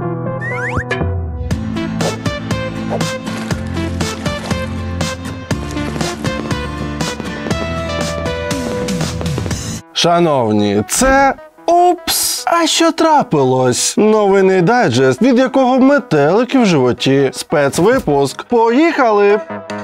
Шановні, це «Упс! А що трапилось?» Новинний дайджест, від якого метелики в животі. Спецвипуск. Поїхали!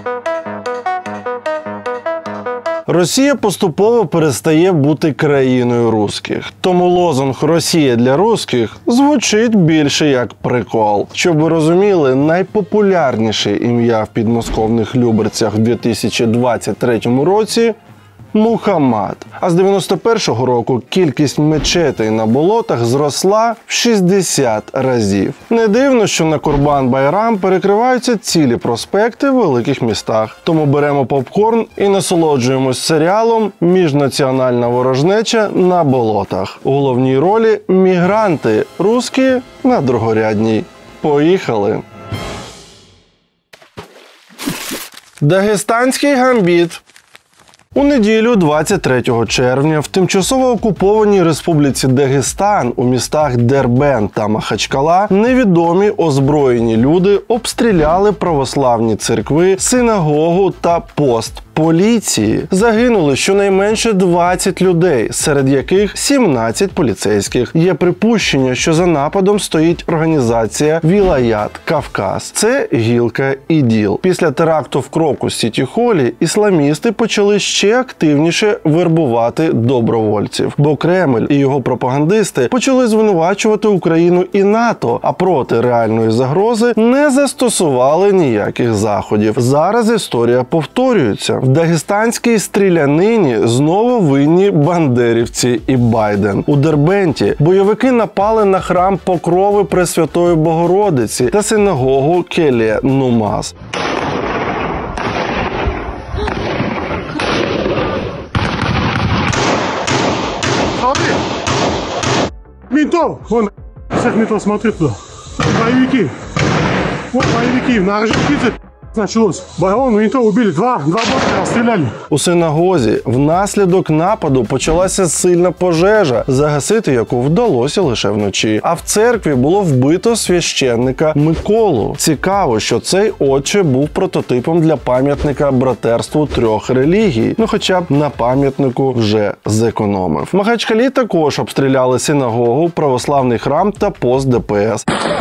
Росія поступово перестає бути країною русських. Тому лозунг «Росія для русських» звучить більше як прикол. Щоб ви розуміли, найпопулярніше ім'я в підмосковних Люберцях в 2023 році – Мухаммад. А з 91-го року кількість мечетей на болотах зросла в 60 разів. Не дивно, що на Курбан-Байрам перекриваються цілі проспекти в великих містах. Тому беремо попкорн і насолоджуємось серіалом «Міжнаціональна ворожнеча на болотах». У головній ролі – мігранти, русські на другорядній. Поїхали! Дагестанський гамбіт. У неділю 23 червня в тимчасово окупованій республіці Дагестан у містах Дербент та Махачкала невідомі озброєні люди обстріляли православні церкви, синагогу та пост поліції. Загинули щонайменше 20 людей, серед яких 17 поліцейських. Є припущення, що за нападом стоїть організація «Вілаят Кавказ». Це гілка ІДІЛ. Після теракту в Крокус-Сіті-Холі ісламісти почали ще активніше вербувати добровольців. Бо Кремль і його пропагандисти почали звинувачувати Україну і НАТО, а проти реальної загрози не застосували ніяких заходів. Зараз історія повторюється. В дагестанській стрілянині знову винні бандерівці і Байден. У Дербенті бойовики напали на храм Покрови Пресвятої Богородиці та синагогу Келе-Нумаз. Смотри! Ментов! Вон, всех ментов смотри туда. Боевики! Вот боевики, на Орджоникидзе началось. Вон ментов убили, два бота расстреляли. У синагозі внаслідок нападу почалася сильна пожежа, загасити яку вдалося лише вночі. А в церкві було вбито священника Миколу. Цікаво, що цей отче був прототипом для пам'ятника братерству трьох релігій. Ну хоча б на пам'ятнику вже зекономив. В Махачкалі також обстріляли синагогу, православний храм та пост ДПС.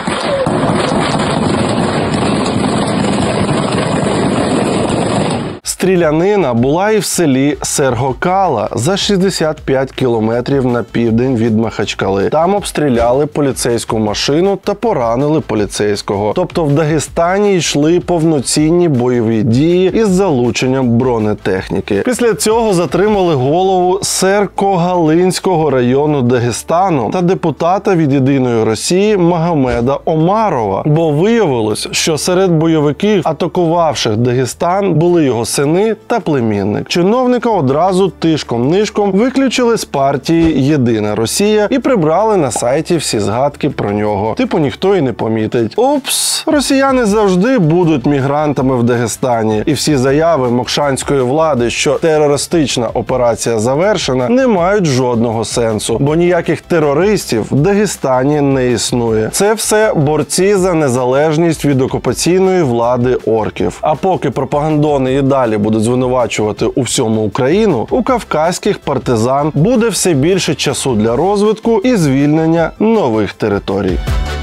Стрілянина була і в селі Сергокала за 65 кілометрів на південь від Махачкали. Там обстріляли поліцейську машину та поранили поліцейського. Тобто в Дагестані йшли повноцінні бойові дії із залученням бронетехніки. Після цього затримали голову Серкогалинського району Дагестану та депутата від «Єдиної Росії» Магомеда Омарова. Бо виявилось, що серед бойовиків, атакувавших Дагестан, були його сини та племінник. Чиновника одразу тишком-нишком виключили з партії «Єдина Росія» і прибрали на сайті всі згадки про нього. Типу ніхто і не помітить. Упс! Росіяни завжди будуть мігрантами в Дагестані. І всі заяви мокшанської влади, що терористична операція завершена, не мають жодного сенсу. Бо ніяких терористів в Дагестані не існує. Це все борці за незалежність від окупаційної влади орків. А поки пропагандони і далі будуть звинувачувати у всьому Україну, у кавказьких партизан буде все більше часу для розвитку і звільнення нових територій.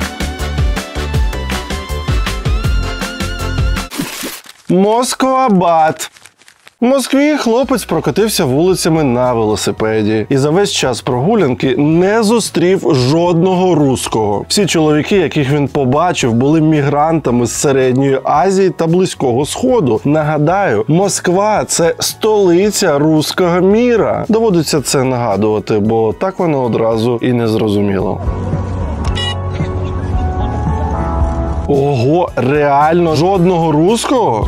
Москва-Бат. В Москві хлопець прокатився вулицями на велосипеді і за весь час прогулянки не зустрів жодного руського. Всі чоловіки, яких він побачив, були мігрантами з Середньої Азії та Близького Сходу. Нагадаю, Москва – це столиця руського міра. Доводиться це нагадувати, бо так воно одразу і не зрозуміло. Ого, реально жодного руського?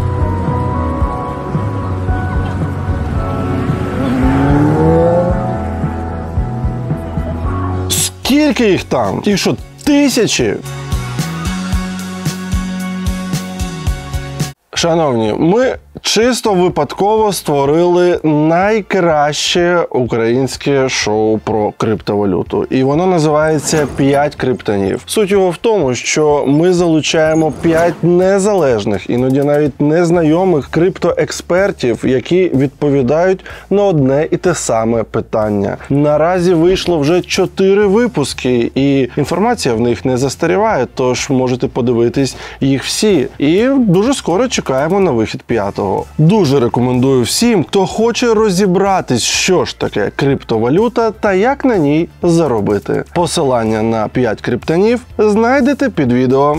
Скільки їх там? Їх що, тисячі? Шановні, ми чисто випадково створили найкраще українське шоу про криптовалюту. І воно називається «5 криптонів». Суть його в тому, що ми залучаємо 5 незалежних, іноді навіть незнайомих криптоекспертів, які відповідають на одне і те саме питання. Наразі вийшло вже 4 випуски, і інформація в них не застаріває, тож можете подивитись їх всі. І дуже скоро чекаємо на вихід 5-го. Дуже рекомендую всім, хто хоче розібратись, що ж таке криптовалюта та як на ній заробити. Посилання на 5 криптонів знайдете під відео.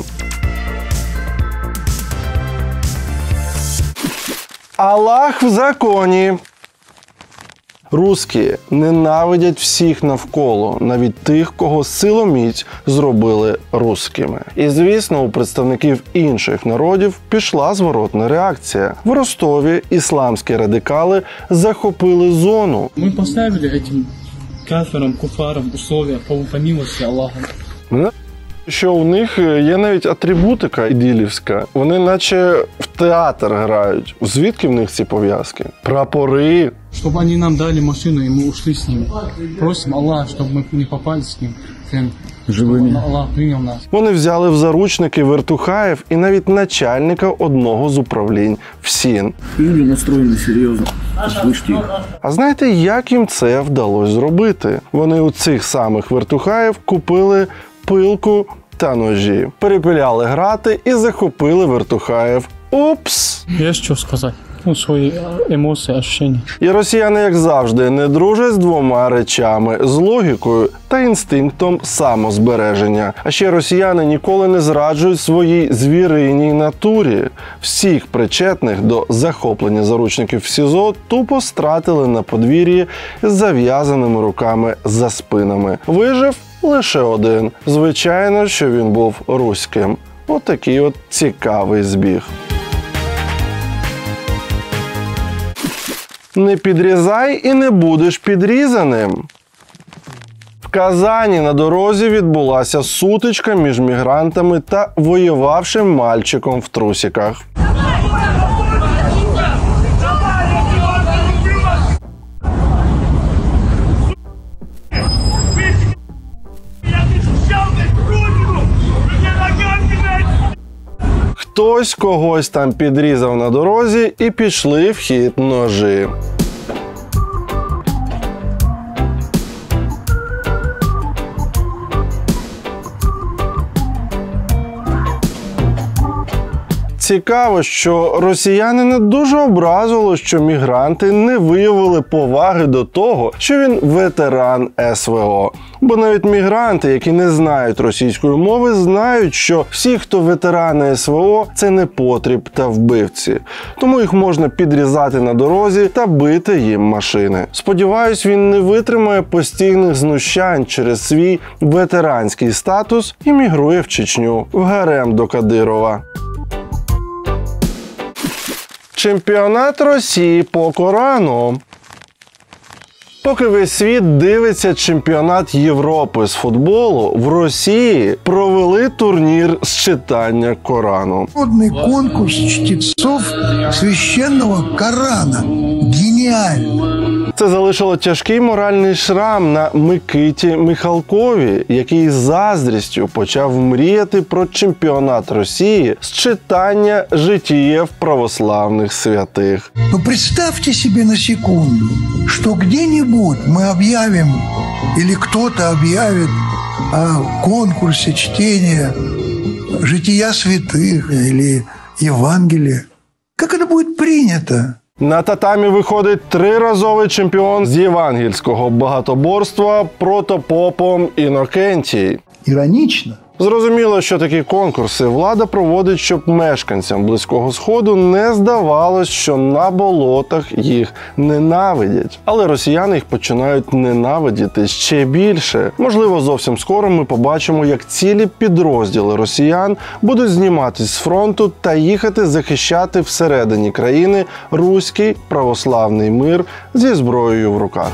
Аллах в законі. Русські ненавидять всіх навколо, навіть тих, кого силоміць зробили русскими. І, звісно, у представників інших народів пішла зворотна реакція. В Ростові ісламські радикали захопили зону. Ми поставили этим кафирам, куфарам условия по милости Аллаха. Що у них є навіть атрибутика ідилівська. Вони наче в театр грають. Звідки в них ці пов'язки? Прапори. Чтобы они нам дали машину, и мы ушли с ними. Просим Аллаха, чтобы мы не попали с ним живыми. Аллах принял нас. Вони взяли в заручники вертухаїв і навіть начальника одного з управлінь ФСІН. Люди настроєні серйозно. А знаєте, як їм це вдалося зробити? Вони у цих самих вертухаїв купили пилку та ножі, перепиляли грати і захопили вертухаїв. Упс! Є що сказати. Свої емоції, ощущення. І росіяни, як завжди, не дружать з двома речами – з логікою та інстинктом самозбереження. А ще росіяни ніколи не зраджують своїй звіриній натурі. Всіх причетних до захоплення заручників в СІЗО тупо стратили на подвір'ї з зав'язаними руками за спинами. Вижив лише один. Звичайно, що він був руським. Отакий от цікавий збіг. Не підрізай і не будеш підрізаним. В Казані на дорозі відбулася сутичка між мігрантами та воювавшим мальчиком в трусиках. Хтось когось там підрізав на дорозі і пішли в хід ножі. Цікаво, що росіяни не дуже образило, що мігранти не виявили поваги до того, що він ветеран СВО. Бо навіть мігранти, які не знають російської мови, знають, що всі, хто ветерани СВО, це непотріб та вбивці. Тому їх можна підрізати на дорозі та бити їм машини. Сподіваюсь, він не витримає постійних знущань через свій ветеранський статус і мігрує в Чечню, в гарем до Кадирова. Чемпіонат Росії по Корану. Поки весь світ дивиться чемпіонат Європи з футболу, в Росії провели турнір з читання Корану. Народный конкурс чтецов священного Корана. Геніально! Це залишило тяжкий моральний шрам на Микиті Михалкові, який з заздрістю почав мріяти про чемпіонат Росії з читання житіїв православних святих. Но представьте себе на секунду, что где-нибудь мы объявим, или кто-то объявит о конкурсе чтения жития святых или Евангелия. Как это будет принято? На татамі виходить триразовий чемпіон з євангельського багатоборства протопопом Інокентій. Иронично. Зрозуміло, що такі конкурси влада проводить, щоб мешканцям Близького Сходу не здавалось, що на болотах їх ненавидять. Але росіяни їх починають ненавидіти ще більше. Можливо, зовсім скоро ми побачимо, як цілі підрозділи росіян будуть зніматись з фронту та їхати захищати всередині країни руський православний мир зі зброєю в руках.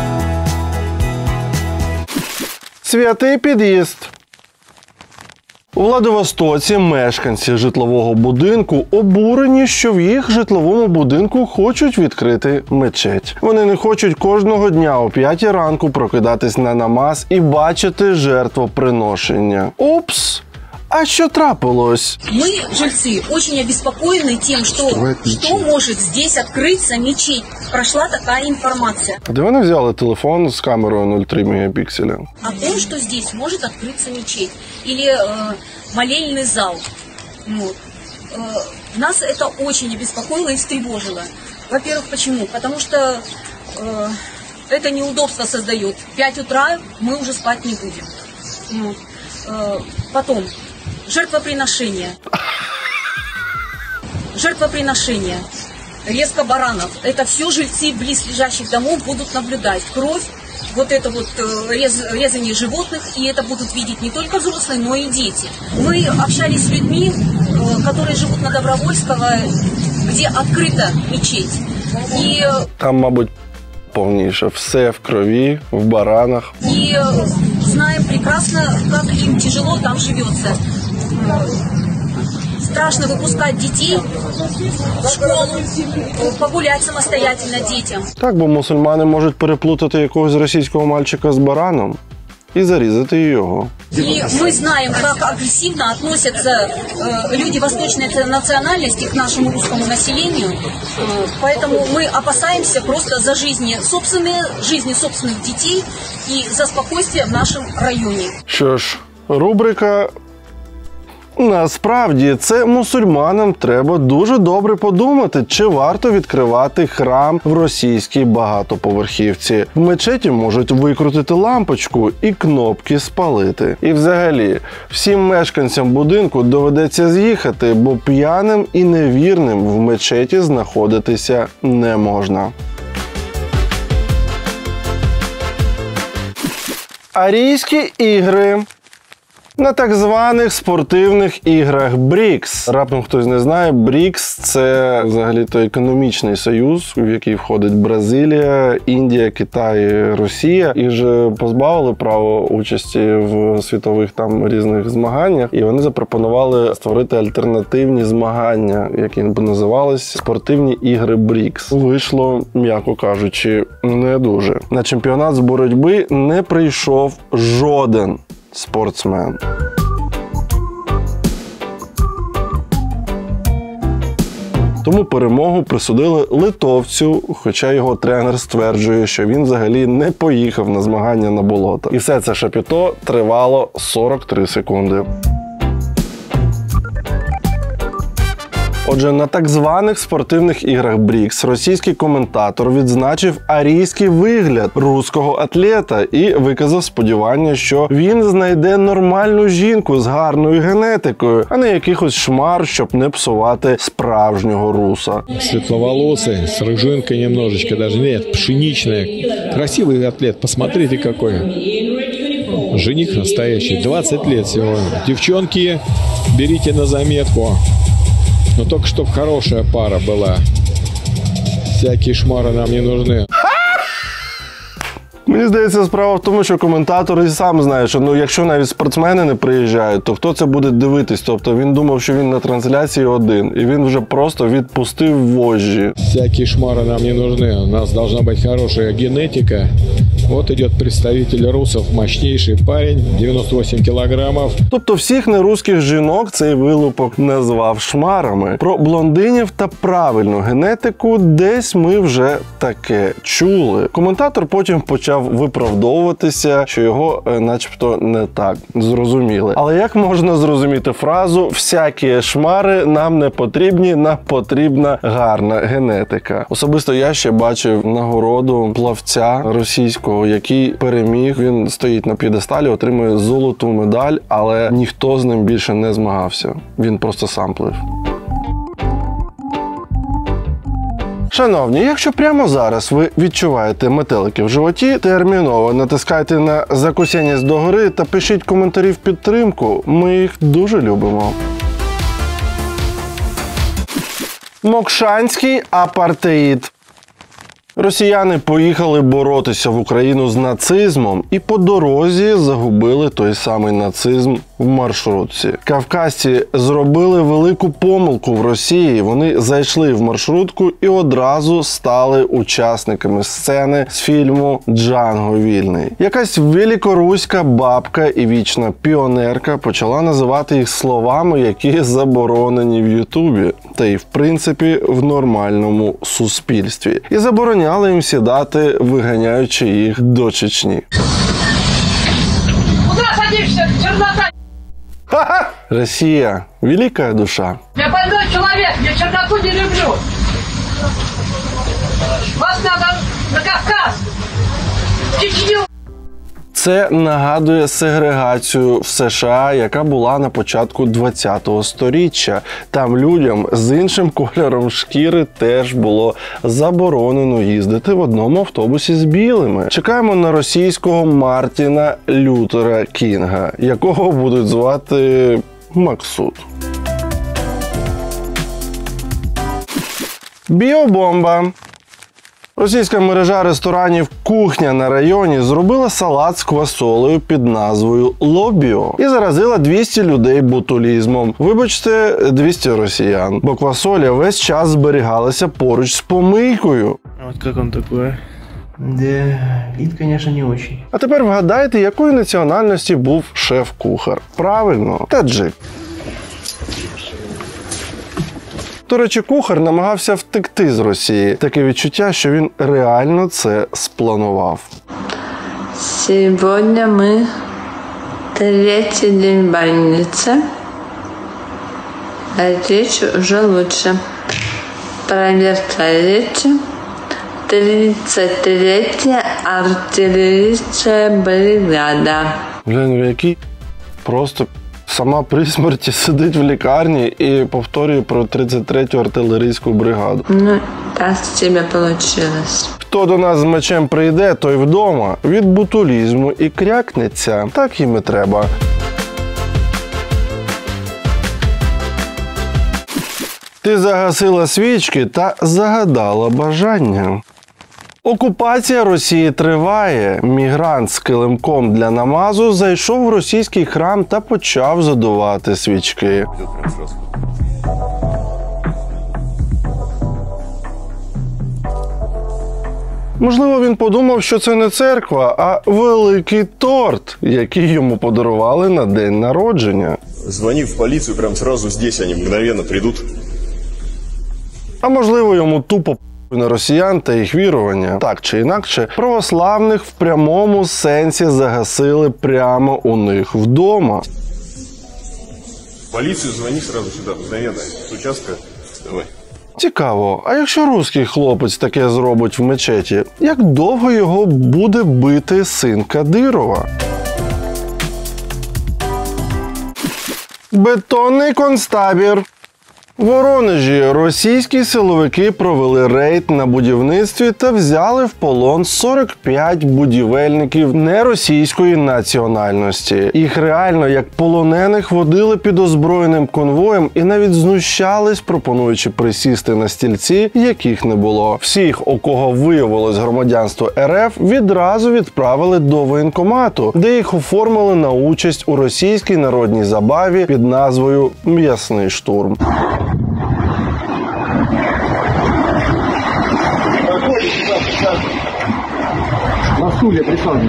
Святий під'їзд. У Владивостоці мешканці житлового будинку обурені, що в їх житловому будинку хочуть відкрити мечеть. Вони не хочуть кожного дня о 5 ранку прокидатись на намаз і бачити жертвоприношення. Упс! А що трапилось? Мы, жильцы, очень обеспокоены тем, что может здесь открыться мечеть. Прошла такая информация. А де вони взяли телефон з камерою 0,3 мегапікселя? О том, что здесь может открыться мечеть или молельный зал. Вот. Нас это очень обеспокоило и встревожило. Во-первых, почему? Потому что это неудобство создает. В 5 утра мы уже спать не будем. Вот. Потом, жертвоприношение. Жертвоприношение. Резко баранов. Это все жильцы близлежащих домов будут наблюдать. Кровь, вот это вот резание животных, и это будут видеть не только взрослые, но и дети. Мы общались с людьми, которые живут на Добровольского, где открыта мечеть. И Там, мабуть, повніше. Все в крові, в баранах. И знаем прекрасно, как им тяжело там живется. Страшно выпускать детей в школу, погулять самостоятельно детям. Так, бо мусульмани можуть переплутати якогось російського мальчика з бараном і зарізати його. И мы знаем, как агрессивно относятся люди восточной национальности к нашему русскому населению. Поэтому мы опасаемся просто за жизни собственных детей и за спокойствие в нашем районе. Що ж, рубрика «Насправді, це мусульманам треба дуже добре подумати, чи варто відкривати храм в російській багатоповерхівці. В мечеті можуть викрутити лампочку і кнопки спалити. І взагалі, всім мешканцям будинку доведеться з'їхати, бо п'яним і невірним в мечеті знаходитися не можна. Арійські ігри. На так званих спортивних іграх БРІКС. Раптом хтось не знає, БРІКС – це взагалі-то економічний союз, в який входить Бразилія, Індія, Китай, Росія. І ж позбавили права участі в світових там різних змаганнях. І вони запропонували створити альтернативні змагання, які б називались спортивні ігри БРІКС. Вийшло, м'яко кажучи, не дуже. На чемпіонат з боротьби не прийшов жоден спортсмен. Тому перемогу присудили литовцю, хоча його тренер стверджує, що він взагалі не поїхав на змагання на болото. І все це шапіто тривало 43 секунди. Отже, на так званих спортивних іграх БРІКС російський коментатор відзначив арійський вигляд руського атлета і виказав сподівання, що він знайде нормальну жінку з гарною генетикою, а не якихось шмар, щоб не псувати справжнього руса. Светловолосый, с рыжинкой немножечко, даже нет, пшеничная. Красивый атлет, посмотрите какой. Жених настоящий, 20 лет всего. Девчонки, берите на заметку. Но только чтобы хорошая пара была. Всякие шмары нам не нужны. Мені здається, справа в тому, що коментатор і сам знає, що якщо навіть спортсмени не приїжджають, то хто це буде дивитись? Тобто він думав, що він на трансляції один, і він вже просто відпустив вожжі. Всякие шмары нам не нужны. У нас должна быть хорошая генетика. Вот идет представитель русов, мощнейший парень, 98 килограммов. Тобто всіх нерусських жінок цей вилупок назвав шмарами. Про блондинів та правильну генетику десь ми вже таке чули. Коментатор потім почав виправдовуватися, що його начебто не так зрозуміли. Але як можна зрозуміти фразу «всякі шмари нам не потрібні, нам потрібна гарна генетика»? Особисто я ще бачив нагороду плавця російського, який переміг. Він стоїть на п'єдесталі, отримує золоту медаль, але ніхто з ним більше не змагався. Він просто сам плив. Шановні, якщо прямо зараз ви відчуваєте метелики в животі, терміново натискайте на «Закусєність догори» та пишіть коментарі в підтримку. Ми їх дуже любимо. Мокшанський апартеїд. Росіяни поїхали боротися в Україну з нацизмом і по дорозі загубили той самий нацизм в маршрутці. Кавказці зробили велику помилку в Росії. Вони зайшли в маршрутку і одразу стали учасниками сцени з фільму «Джанго вільний». Якась великоруська бабка і вічна піонерка почала називати їх словами, які заборонені в Ютубі, та й в принципі в нормальному суспільстві. І забороняли їм сідати, виганяючи їх до Чечні. Куда садишься, чернота? Ха-ха! Россия – великая душа. Я больной человек, я черноту не люблю. Вас надо на Кавказ, в Чечню. Це нагадує сегрегацію в США, яка була на початку 20-го сторіччя. Там людям з іншим кольором шкіри теж було заборонено їздити в одному автобусі з білими. Чекаємо на російського Мартіна Лютера Кінга, якого будуть звати Максут. Біобомба. Російська мережа ресторанів «Кухня на районі» зробила салат з квасолею під назвою «Лобіо» і заразила 200 людей ботулізмом. Вибачте, 200 росіян, бо квасоля весь час зберігалася поруч з помийкою. Вот как он такой? Да, вид, конечно, не очень. А тепер вгадайте, якої національності був шеф-кухар. Правильно, таджик. До речі, кухар намагався втекти з Росії. Таке відчуття, що він реально це спланував. Сьогодні ми третій день в больниці. Речь уже лучше. Проверка речи. 33-я артиллерийская бригада. Блін, який просто сама при смерті сидить в лікарні і повторює про 33-ю артилерійську бригаду. Ну, так у тебе получилось. Хто до нас з мечем прийде, той вдома від ботулізму і крякнеться. Так їм і треба. Ти загасила свічки та загадала бажання. Окупація Росії триває. Мігрант з килимком для намазу зайшов в російський храм та почав задувати свічки. Можливо, він подумав, що це не церква, а великий торт, який йому подарували на день народження. Звони в полицию, прям сразу здесь они мгновенно придут. А можливо, йому тупо на росіян та їх вірування. Так чи інакше, православних в прямому сенсі загасили прямо у них вдома. В полицию звони сразу сюда, мгновенно. С участка, давай. Цікаво, а якщо русський хлопець таке зробить в мечеті, як довго його буде бити син Кадирова? Бетонний концтабір. В Воронежі російські силовики провели рейд на будівництві та взяли в полон 45 будівельників неросійської національності. Їх реально як полонених водили під озброєним конвоєм і навіть знущались, пропонуючи присісти на стільці, яких не було. Всіх, у кого виявилось громадянство РФ, відразу відправили до воєнкомату, де їх оформили на участь у російській народній забаві під назвою «М'ясний штурм». На стуле присаживайтесь.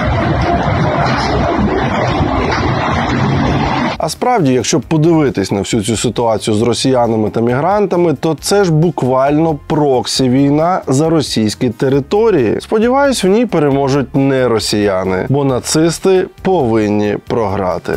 А справді, якщо подивитись на всю цю ситуацію з росіянами та мігрантами, то це ж буквально проксі-війна за російські території. Сподіваюсь, в ній переможуть не росіяни, бо нацисти повинні програти.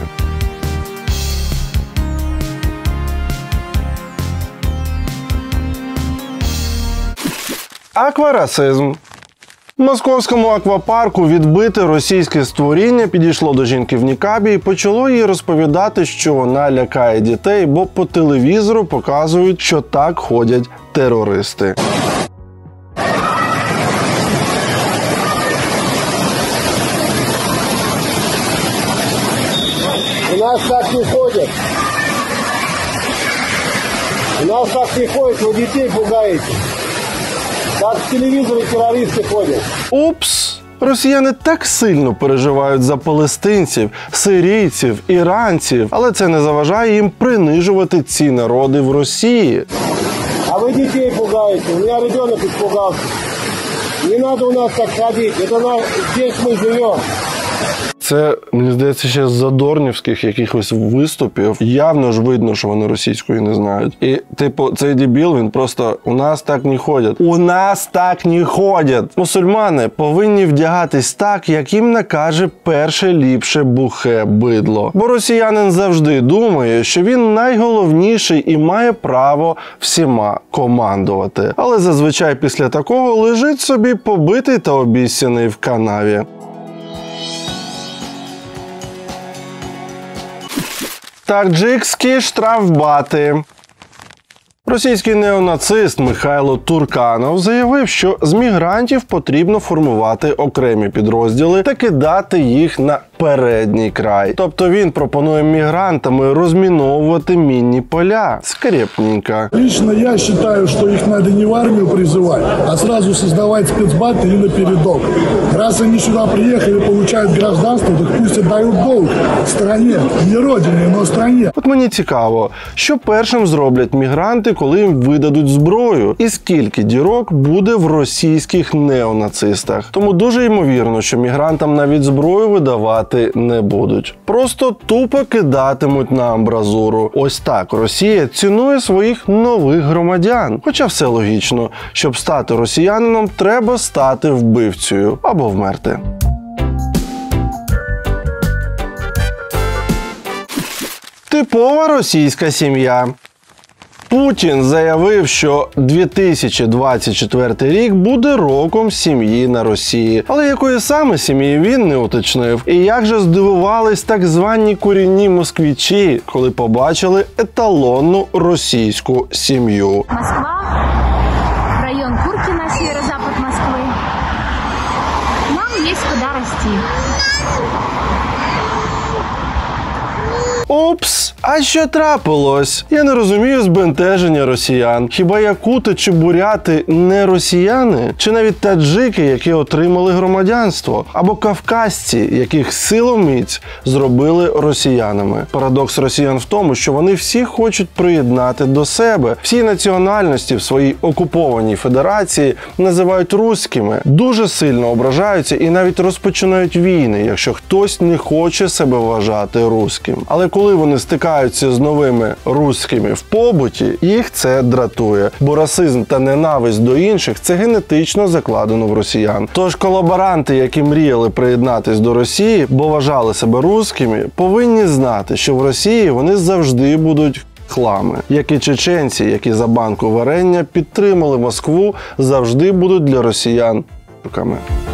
Акварасизм. В московському аквапарку відбите російське створіння підійшло до жінки в нікабі і почало їй розповідати, що вона лякає дітей, бо по телевізору показують, що так ходять терористи. У нас так не ходят. У нас так не ходят, вы детей пугаете. Так в телевизоре террористы ходят. Упс! Росіяни так сильно переживають за палестинців, сирійців, іранців, але це не заважає їм принижувати ці народи в Росії. А ви дітей пугаєте, у мене ребенок испугався. Не треба у нас так ходити, здесь ми живемо. Це, мені здається, ще з задорнівських якихось виступів. Явно ж видно, що вони російської не знають. І, типу, цей дебіл, він просто «у нас так не ходять». У нас так не ходять! Мусульмани повинні вдягатись так, як їм накаже перше ліпше бухе бидло. Бо росіянин завжди думає, що він найголовніший і має право всіма командувати. Але зазвичай після такого лежить собі побитий та обіссяний в канаві. Таджикські штрафбати. Російський неонацист Михайло Турканов заявив, що з мігрантів потрібно формувати окремі підрозділи та кидати їх на передній край. Тобто він пропонує мігрантами розміновувати мінні поля. Скрепненько. Лично я считаю, что их надо не в армию призывать, а сразу создавать спецбаты и напередок. Раз они сюда приехали, получают гражданство, так пусть отдают долг стране. Не родине, но стране. От мені цікаво, що першим зроблять мігранти, коли їм видадуть зброю, і скільки дірок буде в російських неонацистах. Тому дуже ймовірно, що мігрантам навіть зброю видавати не будуть. Просто тупо кидатимуть на амбразуру. Ось так Росія цінує своїх нових громадян. Хоча все логічно. Щоб стати росіянином, треба стати вбивцею або вмерти. Типова російська сім'я. Путін заявив, що 2024 рік буде роком сім'ї на Росії. Але якої саме сім'ї він не уточнив. І як же здивувались так звані корінні москвичі, коли побачили еталонну російську сім'ю. Москва, район Куркино, северо-запад Москвы. Нам есть куда расти. Опс, а що трапилось? Я не розумію збентеження росіян. Хіба якути чи буряти не росіяни? Чи навіть таджики, які отримали громадянство? Або кавказці, яких силоміць зробили росіянами? Парадокс росіян в тому, що вони всі хочуть приєднати до себе. Всі національності в своїй окупованій федерації називають руськими, дуже сильно ображаються і навіть розпочинають війни, якщо хтось не хоче себе вважати руським. Але коли вони стикаються з новими руськими в побуті, їх це дратує. Бо расизм та ненависть до інших – це генетично закладено в росіян. Тож колаборанти, які мріяли приєднатись до Росії, бо вважали себе руськими, повинні знати, що в Росії вони завжди будуть хлами. Як і чеченці, які за банку варення підтримали Москву, завжди будуть для росіян турками.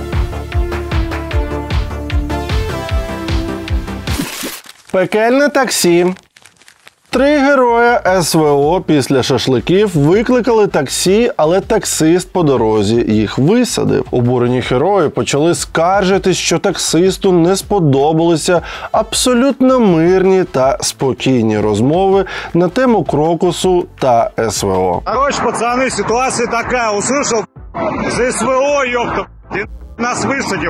Пекельне таксі. 3 героя СВО після шашликів викликали таксі, але таксист по дорозі їх висадив. Обурені герої почали скаржитись, що таксисту не сподобалися абсолютно мирні та спокійні розмови на тему Крокусу та СВО. Короче, пацаны, ситуация такая. Услышал за СВО, ёпта, ты нас высадил.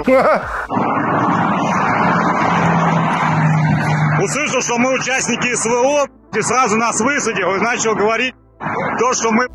Услышал, что мы участники СВО, и сразу нас высадил и начал говорить то, что мы...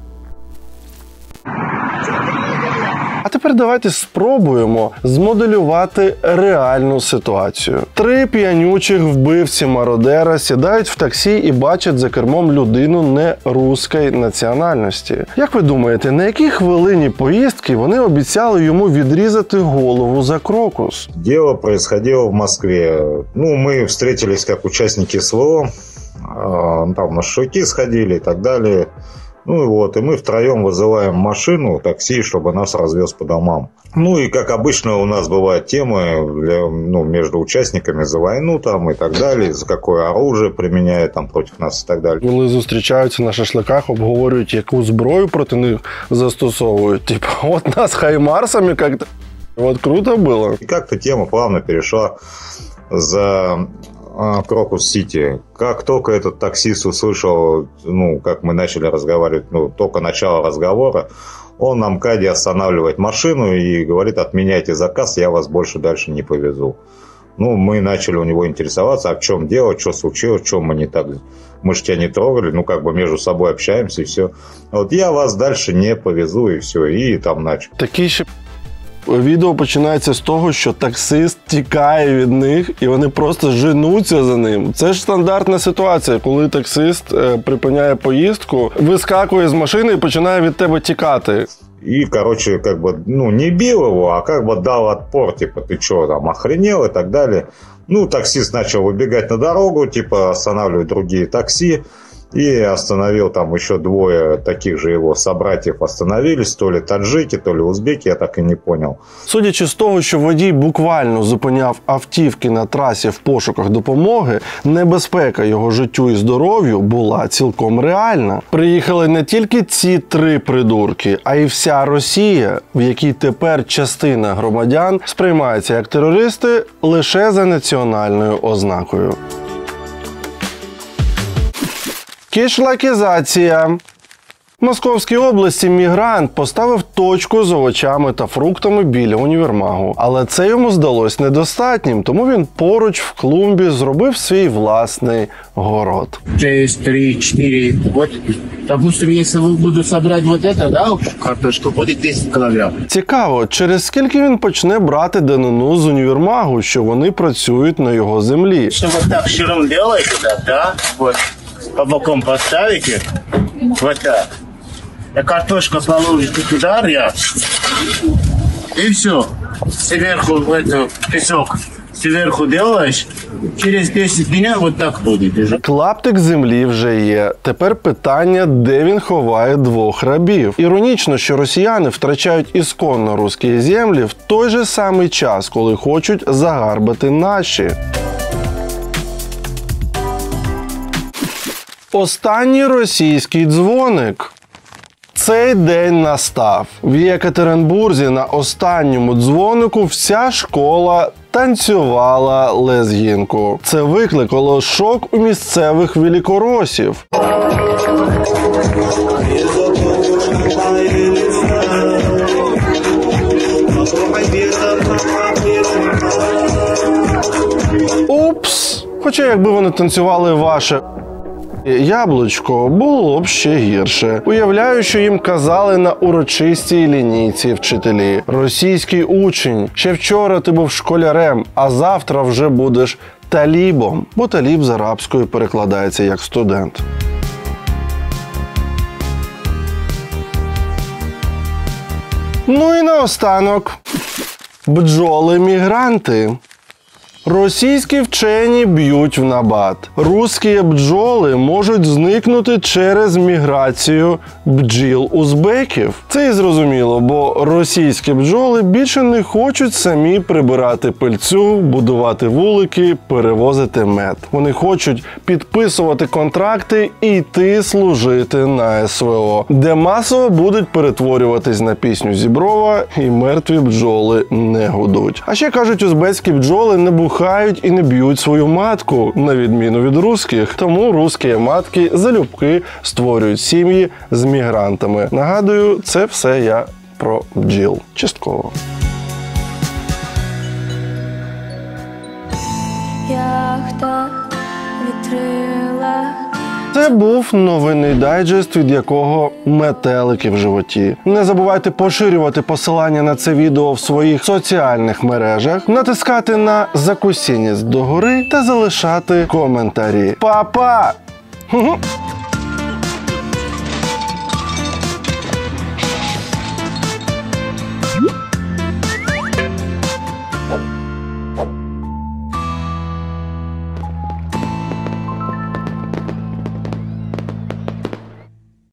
А тепер давайте спробуємо змоделювати реальну ситуацію. 3 п'янючих вбивці-мародера сідають в таксі і бачать за кермом людину не руської національності. Як ви думаєте, на якій хвилині поїздки вони обіцяли йому відрізати голову за Крокус? Дело происходило в Москве. Мы встретились как участники СВО, там на шашлыки сходили и так далее. И мы втроем вызываем машину, такси, чтобы нас развез по домам. И как обычно у нас бывают темы между участниками за войну там и так далее, за какое оружие применяют там против нас и так далее. Коли зустрічаються на шашликах, обговорюють, яку зброю проти них застосовують. Типа, от нас хаймарсами как-то. Вот круто было. И как-то тема плавно перешла за Крокус-Сити. Как только этот таксист услышал, как мы начали разговаривать, только начало разговора, Он на МКАДе останавливает машину и говорит: отменяйте заказ, я вас больше дальше не повезу. Ну, мы начали у него интересоваться, а в чем дело, что случилось, что мы не так... Мы же тебя не трогали, ну, как бы между собой общаемся, и все. Вот я вас дальше не повезу, и все, и там начали. Такі ще відео починається з того, що таксист тікає від них, і вони просто женуться за ним. Це ж стандартна ситуація, коли таксист припиняє поїздку, вискакує з машини і починає від тебе тікати. И, короче, как бы, ну, не бил его, а как бы дал отпор, типа, ты что, там, охренел и так далее. Ну, таксист начал выбегать на дорогу, типа, останавливать другие такси. И остановил там еще двое таких же его собратьев остановились, то ли таджики, то ли узбеки, я так и не понял. Судячи з того, що водій буквально зупиняв автівки на трасі в пошуках допомоги, небезпека його життю і здоров'ю була цілком реальна. Приїхали не тільки ці 3 придурки, а й вся Росія, в якій тепер частина громадян сприймається як терористи лише за національною ознакою. Кишлакізація. В Московській області мігрант поставив точку з овочами та фруктами біля універмагу. Але це йому здалось недостатнім, тому він поруч в клумбі зробив свій власний город. 3, 4, вот, допустим, если буду собирать вот это, да, картошку, будет 10 килограмм. Цікаво, через скільки він почне брати данину з універмагу, що вони працюють на його землі. Что вот так широм делаете, да, вот. По бокам поставите, вот так. И картошку положите туда, ряд. И все. Сверху это песок сверху делаешь. Через 10 минут вот так будет. Клаптик землі вже є. Тепер питання, де він ховає 2 рабів. Іронічно, що росіяни втрачають ісконно руські землі в той же самий час, коли хочуть загарбати наші. Останній російський дзвоник. Цей день настав. В Єкатеринбурзі на останньому дзвонику вся школа танцювала лезгінку. Це викликало шок у місцевих великоросів. Упс! Хоча якби вони танцювали ваше яблучко, було б ще гірше. Уявляю, що їм казали на урочистій лінійці вчителі. Російський учень, ще вчора ти був школярем, а завтра вже будеш талібом. Бо таліб з арабської перекладається як студент. Ну і наостанок. Бджоли-мігранти. Російські вчені б'ють в набат. Русські бджоли можуть зникнути через міграцію бджіл-узбеків. Це і зрозуміло, бо російські бджоли більше не хочуть самі прибирати пильцю, будувати вулики, перевозити мед. Вони хочуть підписувати контракти і йти служити на СВО, де масово будуть перетворюватись на пісню Зіброва і мертві бджоли не гудуть. А ще кажуть, узбецькі бджоли не бухають і не б'ють свою матку, на відміну від русських. Тому русські матки залюбки створюють сім'ї з мігрантами. Нагадую, це все я про бджіл. Частково. Яхта вітрила. Це був новинний дайджест, від якого метелики в животі. Не забувайте поширювати посилання на це відео в своїх соціальних мережах, натискати на закусінець догори та залишати коментарі. Па-па!